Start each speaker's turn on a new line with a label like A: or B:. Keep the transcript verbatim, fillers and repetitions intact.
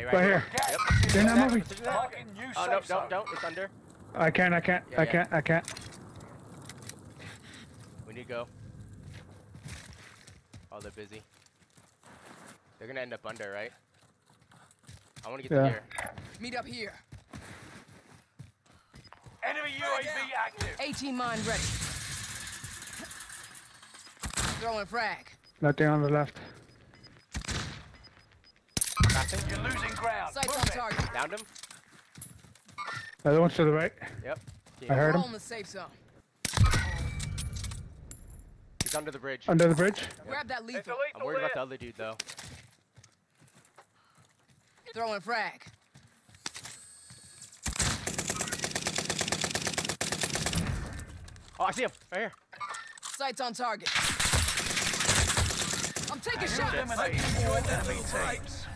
A: Okay, right,
B: Right
A: here.
B: here.
A: Yep.
B: They're not moving.
A: Precision that.
C: Marking new
A: Oh,
C: safe
A: no,
C: zone.
A: don't, don't. It's under.
B: I can't, I can't,
A: Yeah,
B: I
A: yeah.
B: can't, I can't.
A: We need to go. Oh, they're busy. They're gonna end up under, right? I wanna get
B: Yeah.
A: to here.
D: Meet up here.
C: Enemy U A V active.
D: eighteen mine ready. Throwing frag.
B: Nothing on the left.
A: Nothing.
C: You're losing ground.
D: Sights
C: Move
D: on
C: it.
D: target.
A: Downed him.
B: The other one's to the right.
A: Yep.
B: I heard
D: We're
B: him.
D: all in the safe zone.
A: He's under the bridge.
B: Under the bridge.
D: Grab that
C: It's a
D: lethal.
C: lethal
A: I'm worried about
C: there.
A: the other dude, though.
D: Throwing frag.
A: Oh, I see him. Right here.
D: Sights on target. I'm taking
C: You
D: shots.
C: eliminated four enemy teams.